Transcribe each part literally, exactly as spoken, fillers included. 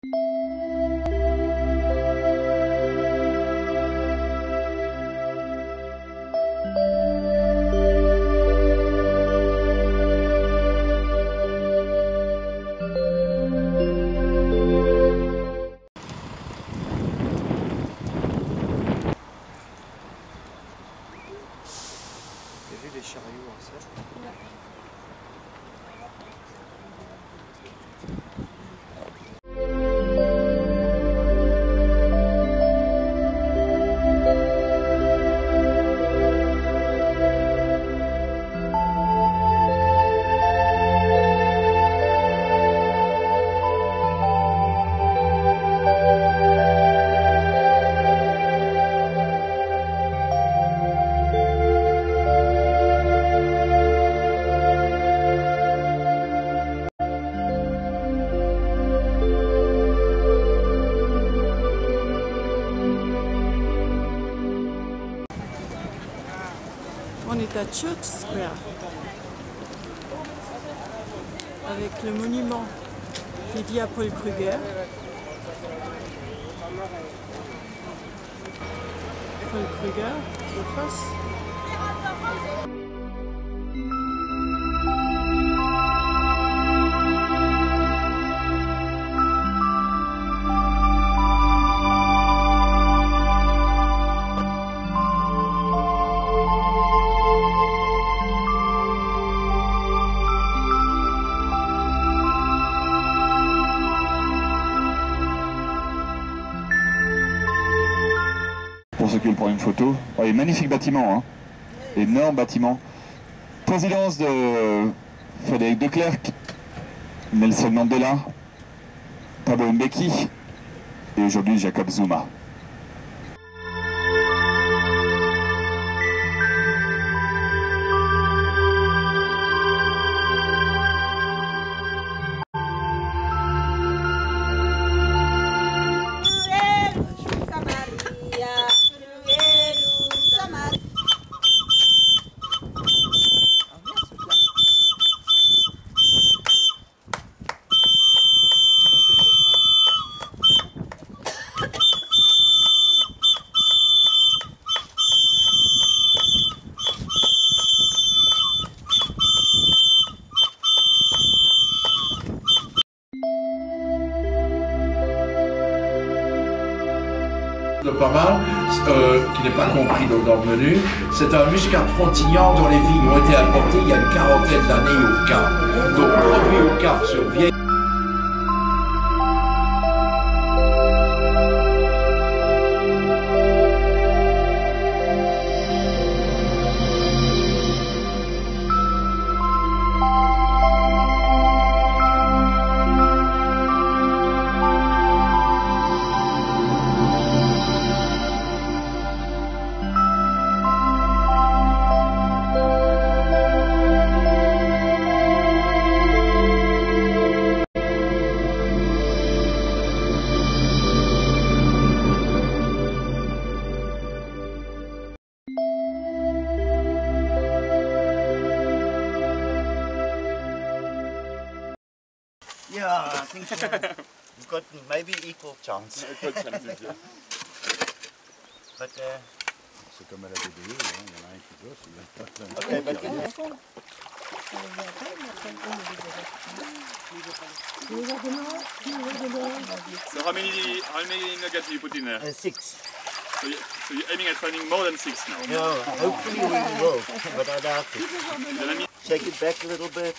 Les chariots en fait. On est à Church Square avec le monument dédié à Paul Kruger. Paul Kruger, de face. Pour ceux qui veulent prendre une photo. Oh, et magnifique bâtiment, hein. Énorme bâtiment. Présidence de Frédéric de Klerk, Nelson Mandela, Thabo Mbeki et aujourd'hui Jacob Zuma. Pas mal, euh, qui n'est pas compris donc dans le menu. C'est un muscat frontignan dont les vignes ont été apportées il y a une quarantaine d'années au Cap. Donc produit au Cap sur vieille. Yeah, I think so. You've got maybe equal chance. Equal chances, yeah. But uh, c'est comme à la B D E, hein, il y en a un qui bosse, il y a pas plein de okay, but So how many, how many nuggets do you put in there? uh, six. So, you, so you're aiming at finding more than six now? Yeah, hopefully we will, but I doubt it. Then I need Shake it back a little bit.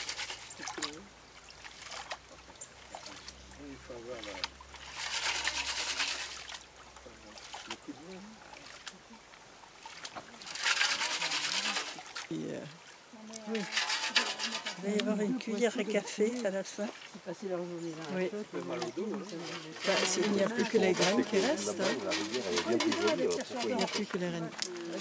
Et, euh, oui. Il va y avoir une cuillère à café à la fin. C'est passé leur journée là. Oui. Bah, il n'y a plus que les graines qui restent. Hein. Il n'y a plus que les graines.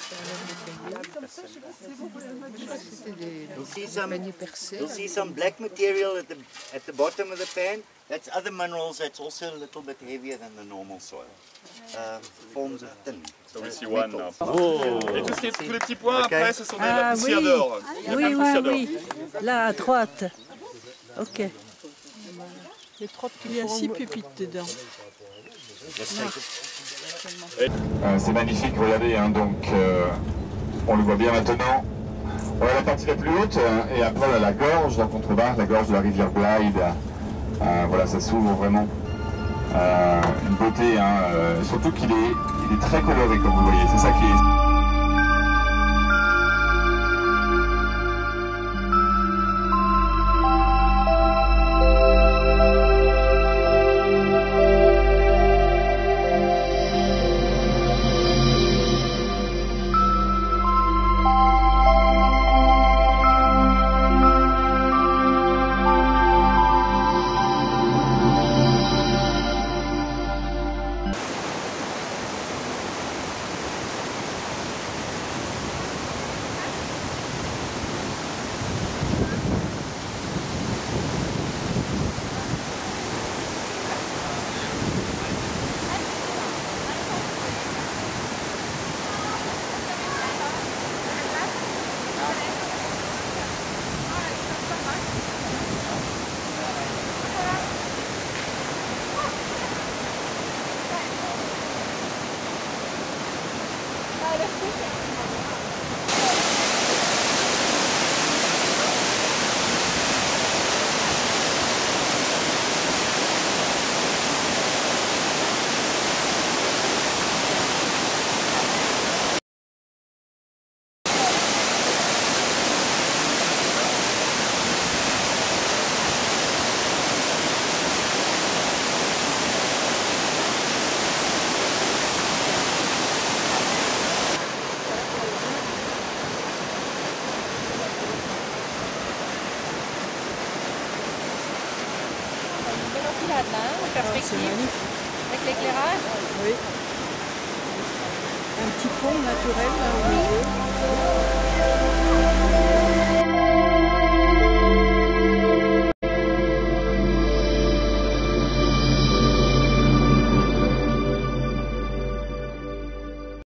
You'll see some, you'll see some black material at the at the bottom of the pan. That's other minerals. That's also a little bit heavier than the normal soil. Um, forms of tin. So we see one now. Oh. Et tous, ces, tous les petits points Okay. après, ce sont des Ah, la poussière oui. d'or. Il y a Oui, plein de oui, poussière d'or. oui. Là, à droite. Ok. Il y a six pupitres dedans. Euh, c'est magnifique, regardez, hein, donc euh, on le voit bien maintenant. On a la partie la plus haute euh, et après on a la gorge, en contrebas, la gorge de la rivière Blythe. Euh, voilà, ça s'ouvre vraiment. Euh, une beauté, hein, euh, surtout qu'il est, il est très coloré comme vous voyez, c'est ça qui est... C'est magnifique. Avec l'éclairage. Oui. Un petit pont naturel là au milieu.